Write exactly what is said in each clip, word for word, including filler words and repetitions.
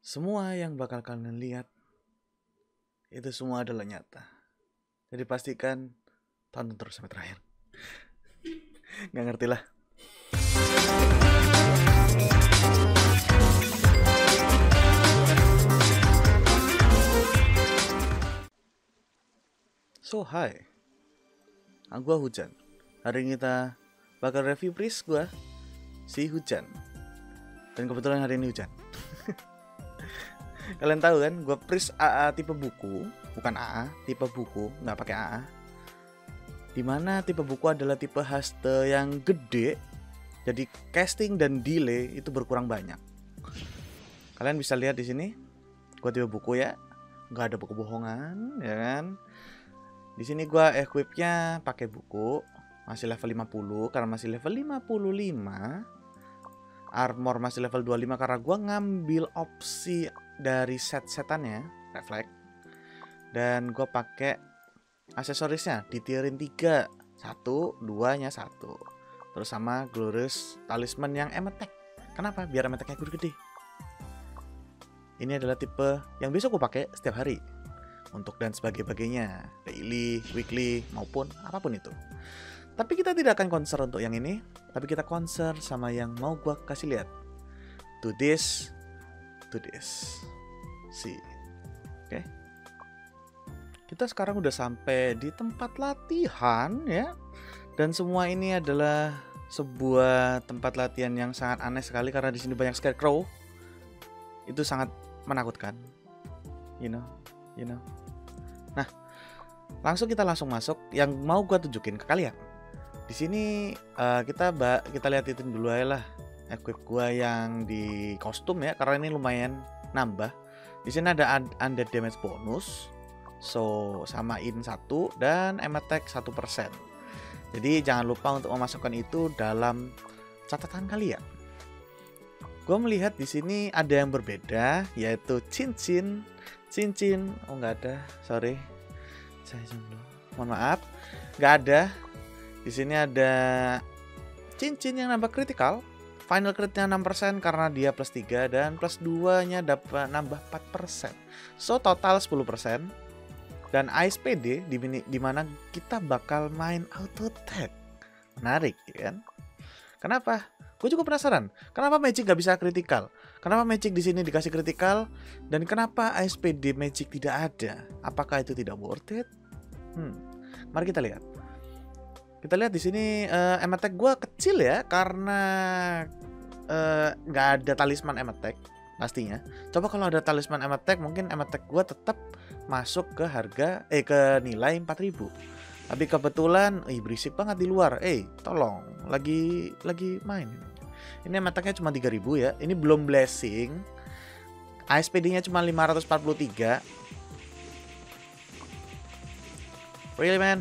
Semua yang bakal kalian lihat itu semua adalah nyata. Jadi pastikan tonton terus sampai terakhir. Gak ngerti lah. So hi, ah, gua Hujan. Hari ini kita bakal review Pris gua, si Hujan. Dan kebetulan hari ini hujan. Kalian tahu kan, gua Pris A A tipe buku, bukan A A, tipe buku, nggak pakai A A. Dimana tipe buku adalah tipe haste yang gede, jadi casting dan delay itu berkurang banyak. Kalian bisa lihat di sini, gua tipe buku ya, nggak ada buku bohongan, ya kan? Di sini gua equipnya pakai buku, masih level lima puluh karena masih level lima puluh lima. Armor masih level dua puluh lima karena gua ngambil opsi dari set-setannya, refleks. Dan gua pakai aksesorisnya di tierin tiga, satu, dua-nya satu. Terus sama Glorious Talisman yang emetek. Kenapa? Biar emeteknya gede-gede. Ini adalah tipe yang bisa gua pakai setiap hari. Untuk dan sebagainya, daily, weekly, maupun apapun itu. Tapi kita tidak akan concern untuk yang ini, tapi kita concern sama yang mau gua kasih lihat. To this, to this. See. Oke. Okay. Kita sekarang udah sampai di tempat latihan ya. Dan semua ini adalah sebuah tempat latihan yang sangat aneh sekali karena di sini banyak scarecrow. Itu sangat menakutkan. You know. You know. Nah, langsung kita langsung masuk. Yang mau gue tunjukin ke kalian. Di sini uh, kita ba kita lihatin dulu aja lah equip gue yang di kostum ya, karena ini lumayan nambah. Di sini ada undead damage bonus, so samain satu dan attack satu persen. Jadi jangan lupa untuk memasukkan itu dalam catatan kalian. Gue melihat di sini ada yang berbeda, yaitu cincin. Cincin, oh nggak ada, sorry, saya jomblo, mohon maaf, nggak ada. Di sini ada cincin yang nambah critical, final critnya enam persen karena dia plus tiga dan plus dua nya dapat nambah empat persen, so total sepuluh persen. Dan A S P D di dimana kita bakal main auto attack, menarik ya kan? Kenapa? Gue juga penasaran, kenapa Magic gak bisa critical? Kenapa Magic di sini dikasih critical? Dan kenapa A S P D Magic tidak ada? Apakah itu tidak worth it? Hmm, mari kita lihat. Kita lihat di sini uh, M attack gue kecil ya, karena nggak uh, ada talisman M attack pastinya. Coba kalau ada talisman M attack, mungkin M attack gue tetap masuk ke harga eh ke nilai empat ribu. Tapi kebetulan, ih berisik banget di luar. Eh, tolong, lagi lagi main. Ini metaknya cuma tiga ribu ya. Ini belum blessing. A S P D-nya cuma lima ratus empat puluh tiga. Really man?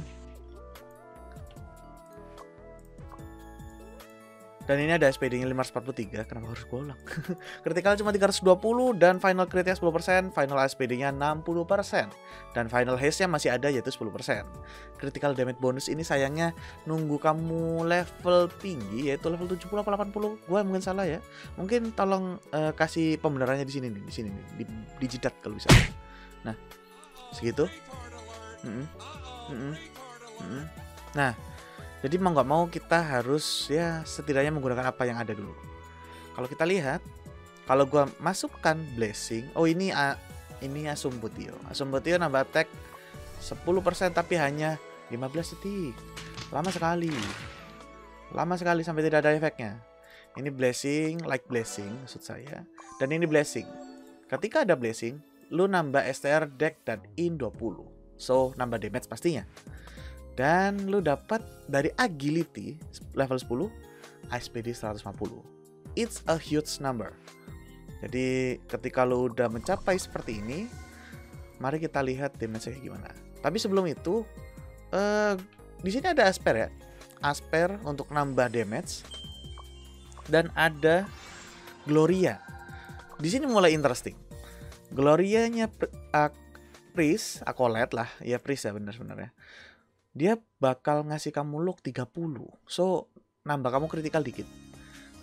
Dan ini ada A S P D-nya lima ratus empat puluh tiga. Kenapa harus gue ulang? Critical cuma tiga ratus dua puluh dan final crit-nya sepuluh persen, final A S P D-nya enam puluh persen. Dan final haste-nya masih ada yaitu sepuluh persen. Critical damage bonus ini sayangnya nunggu kamu level tinggi yaitu level tujuh puluh atau delapan puluh. Gue mungkin salah ya. Mungkin tolong uh, kasih pembenarannya di sini nih, di sini nih, di, di jidat kalau bisa. Nah, segitu. Mm -mm. Mm -mm. Mm -mm. Nah, jadi mau nggak mau kita harus ya setidaknya menggunakan apa yang ada dulu. Kalau kita lihat, kalau gua masukkan blessing, oh ini uh, ini Asumbutio. Asumbutio nambah attack sepuluh persen tapi hanya lima belas detik. Lama sekali. Lama sekali sampai tidak ada efeknya. Ini blessing, like blessing maksud saya. Dan ini blessing. Ketika ada blessing, lu nambah S T R deck dan in dua puluh. So, nambah damage pastinya. Dan lu dapat dari agility level sepuluh, A S P D seratus lima puluh. It's a huge number. Jadi ketika lu udah mencapai seperti ini, mari kita lihat damage-nya gimana. Tapi sebelum itu, uh, di sini ada Asper ya. Asper untuk nambah damage. Dan ada Gloria. Di sini mulai interesting. Gloria-nya uh, Priest, Acolyte lah. Ya Priest ya benar sebenarnya. Dia bakal ngasih kamu look tiga puluh. So, nambah kamu critical dikit.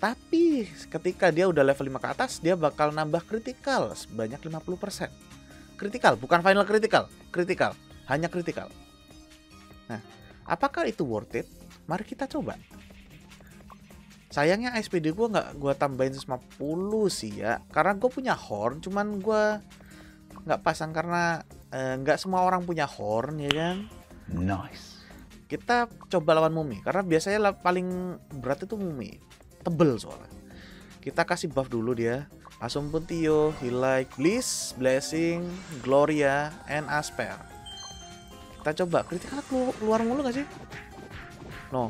Tapi ketika dia udah level lima ke atas, dia bakal nambah kritikal sebanyak lima puluh persen. Kritikal, bukan final kritikal, kritikal, hanya kritikal. Nah, apakah itu worth it? Mari kita coba. Sayangnya S P D gue nggak gue tambahin seratus lima puluh sih ya, karena gue punya horn, cuman gue nggak pasang karena nggak eh, semua orang punya horn ya kan. Nice. Kita coba lawan mumi, karena biasanya paling berat itu mumi, tebel soalnya. Kita kasih buff dulu dia. Assumptio, Heal, Bliss, Blessing, Gloria, and Asper. Kita coba, kritikal keluar mulu gak sih? No.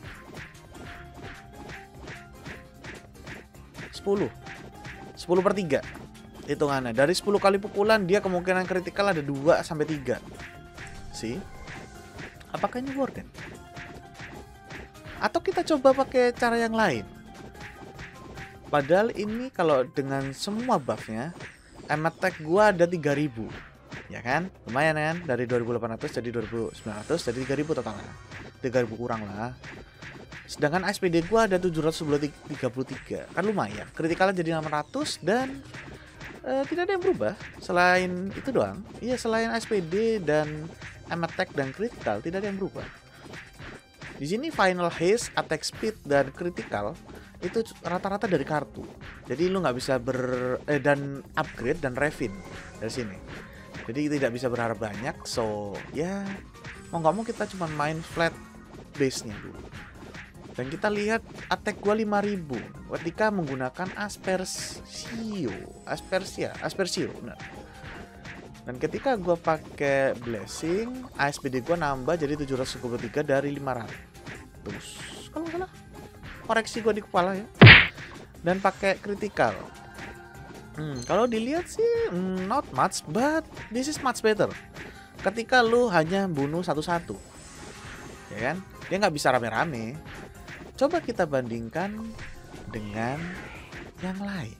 sepuluh. sepuluh per tiga. Hitungannya. Dari sepuluh kali pukulan, dia kemungkinan kritikal ada dua sampai tiga. See? Apakah ini worth it? Atau kita coba pakai cara yang lain? Padahal ini kalau dengan semua buffnya, M attack gua ada tiga ribu. Ya kan? Lumayan kan? Dari dua ribu delapan ratus jadi dua ribu sembilan ratus, jadi tiga ribu totalnya. tiga ribu kurang lah. Sedangkan S P D gua ada tujuh ratus tiga puluh tiga. Kan lumayan. Kritikalnya jadi enam ratus dan uh, tidak ada yang berubah selain itu doang. Iya, selain S P D dan M attack dan critical tidak ada yang berubah. Di sini final haste, attack speed dan critical itu rata-rata dari kartu. Jadi lu nggak bisa ber eh, dan upgrade dan refine dari sini. Jadi tidak bisa berharap banyak. So ya mau nggak mau kita cuma main flat base-nya dulu. Dan kita lihat attack gua lima ribu ketika menggunakan Aspersio, Aspersia, Aspersio, benar. Dan ketika gua pakai blessing, A S P D gua nambah jadi tujuh ratus dua puluh tiga dari lima ratus. Kalau nggak salah, koreksi gua di kepala ya. Dan pakai critical. Hmm, kalau dilihat sih mm, not much, but this is much better. Ketika lu hanya bunuh satu-satu, ya kan? Dia nggak bisa rame-rame. Coba kita bandingkan dengan yang lain.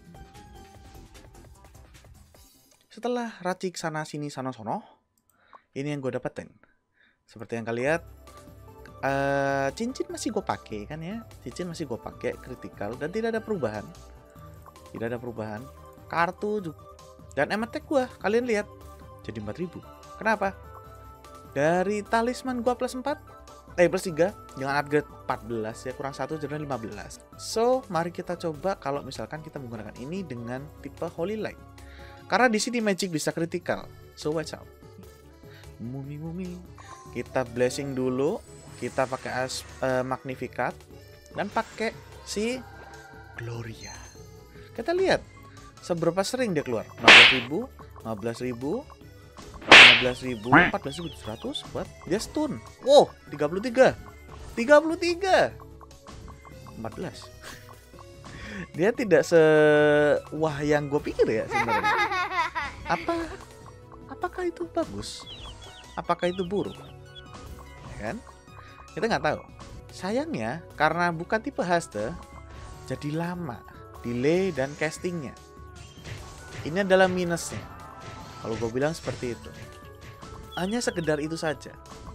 Setelah racik sana sini sana sono, ini yang gue dapetin. Seperti yang kalian lihat, uh, cincin masih gue pakai kan ya, cincin masih gue pakai critical dan tidak ada perubahan, tidak ada perubahan. Kartu juga. Dan M attack gue, kalian lihat jadi empat ribu. Kenapa? Dari talisman gue plus empat, eh plus tiga, dengan upgrade empat belas ya, kurang satu jadi lima belas. So mari kita coba kalau misalkan kita menggunakan ini dengan tipe Holy Light. Karena di sini magic bisa critical. So watch out. Mumi-mumi. Kita blessing dulu. Kita pakai as, uh, Magnificat. Dan pakai si Gloria. Kita lihat seberapa sering dia keluar. enam belas ribu, lima belas ribu, lima belas ribu, empat belas ribu tujuh ratus buat dia stun. Wow, tiga puluh tiga. tiga puluh tiga. empat belas. Dia tidak sewah yang gue pikir ya sebenarnya. Apa apakah itu bagus? Apakah itu buruk? Ya kan? Kita nggak tahu. Sayangnya karena bukan tipe haste, jadi lama delay dan castingnya. Ini adalah minusnya. Kalau gue bilang seperti itu. Hanya sekedar itu saja.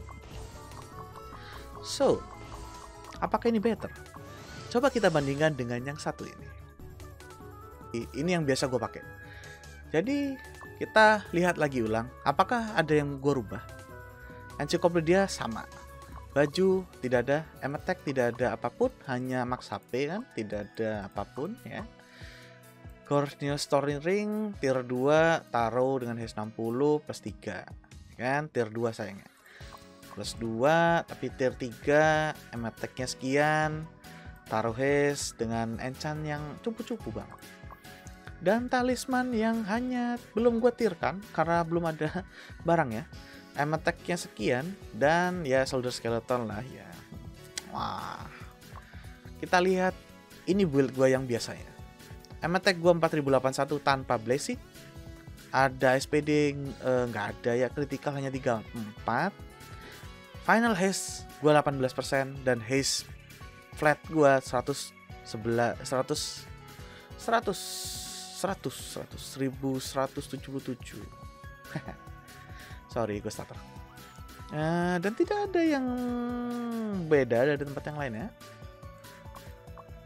So, apakah ini better? Coba kita bandingkan dengan yang satu ini. Ini yang biasa gue pakai. Jadi kita lihat lagi ulang. Apakah ada yang gue rubah? Encyclopedia sama. Baju tidak ada, M attack tidak ada apapun, hanya max H P kan, tidak ada apapun ya. Cornelius Story Ring tier dua taruh dengan haste enam puluh plus tiga kan, tier dua sayangnya. Plus dua tapi tier tiga, M attack-nya sekian, taruh haste dengan enchant yang cupu-cupu banget. Dan talisman yang hanya belum gue tirkan karena belum ada barang ya. M attack-nya sekian dan ya soldier skeleton lah ya. Wah. Kita lihat ini build gue yang biasanya. M attack gue empat ribu delapan puluh satu tanpa blessing. Ada S P D nggak eh, ada ya, critical hanya tiga puluh empat. Final haste gue delapan belas persen dan haste flat gue seratus sebelas seratus seratus seratus seratus seribu seratus tujuh puluh tujuh. Sorry gue starter. Uh, dan tidak ada yang beda dari tempat yang lain ya.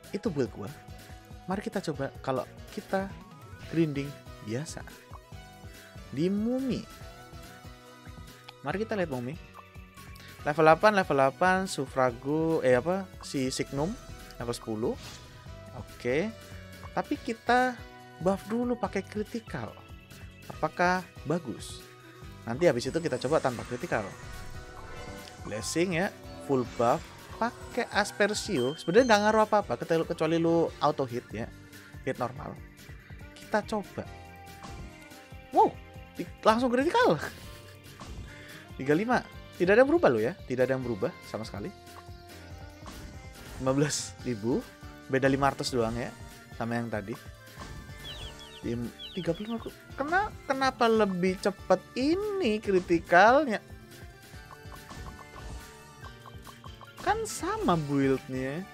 itu build gua. Mari kita coba kalau kita grinding biasa di Mumi. Mari kita lihat Mumi. Level delapan, level delapan, Sufrago, eh apa, si Signum, level sepuluh. Oke. Tapi kita buff dulu pakai critical. Apakah bagus? Nanti habis itu kita coba tanpa critical. Blessing ya, full buff. Pakai Aspersio, sebenarnya nggak ngaruh apa-apa kecuali lu auto hit ya, hit normal. Kita coba. Wow, langsung critical. tiga puluh lima. Tidak ada yang berubah lo ya, tidak ada yang berubah sama sekali. lima belas ribu, beda lima ratus doang ya, sama yang tadi. tiga puluh lima. Kenapa, kenapa lebih cepat ini kritikalnya? Kan sama build-nya.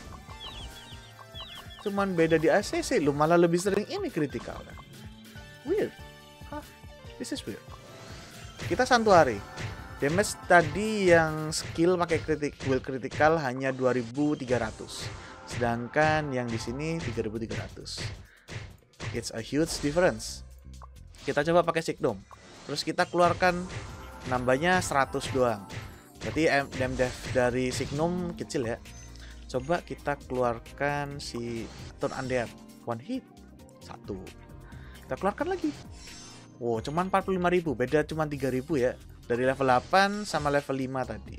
Cuman beda di A C C, lu malah lebih sering ini kritikal kan. Weird. Hah, this is weird. Kita Santuari. Damage tadi yang skill pakai kritik build kritikal hanya dua ribu tiga ratus. Sedangkan yang di sini tiga ribu tiga ratus. It's a huge difference. Kita coba pakai Signum. Terus kita keluarkan nambahnya seratus doang. Berarti M D F dari Signum kecil ya. Coba kita keluarkan si Turn Undead one hit satu. Kita keluarkan lagi. Wow, cuman empat puluh lima ribu, beda cuman tiga ribu ya. Dari level delapan sama level lima tadi.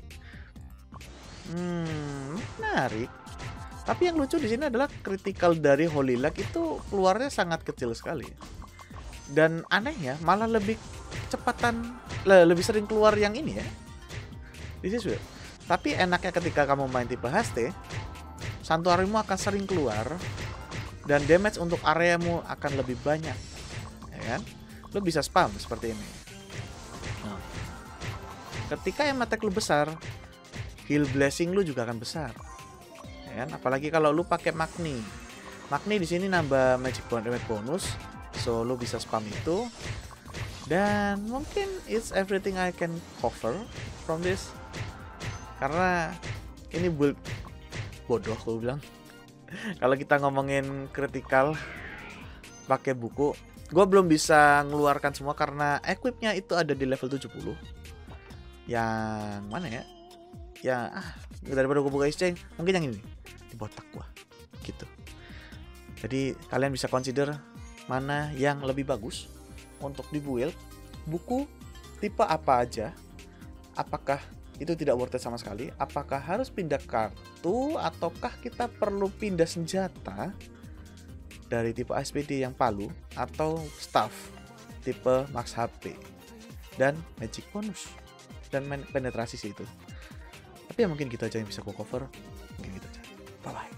Hmm, menarik. Tapi yang lucu di sini adalah critical dari Holy Luck itu keluarnya sangat kecil sekali. Dan anehnya malah lebih cepatan, lebih sering keluar yang ini ya. This is weird. Tapi enaknya ketika kamu main tipe H T, Santuarimu akan sering keluar dan damage untuk areamu akan lebih banyak, ya kan? Lo bisa spam seperti ini. Nah, ketika yang attack lu besar, heal blessing lu juga akan besar, ya kan? Apalagi kalau lu pakai Magni. Magni di sini nambah magic bonus, so lu bisa spam itu. Dan mungkin it's everything I can cover from this. Karena ini build bodoh gue bilang. Kalau kita ngomongin kritikal pakai buku, gue belum bisa ngeluarkan semua karena equipnya itu ada di level tujuh puluh. Yang mana ya? Ya ah, daripada gue buka exchange, mungkin yang ini di botak gue gitu. Jadi kalian bisa consider mana yang lebih bagus untuk di build. Buku tipe apa aja? Apakah itu tidak worth it sama sekali? Apakah harus pindah kartu ataukah kita perlu pindah senjata dari tipe A S P D yang palu atau staff tipe max H P dan magic bonus dan penetrasi sih itu. Tapi ya mungkin gitu aja yang bisa gue cover. Mungkin gitu aja. Bye bye.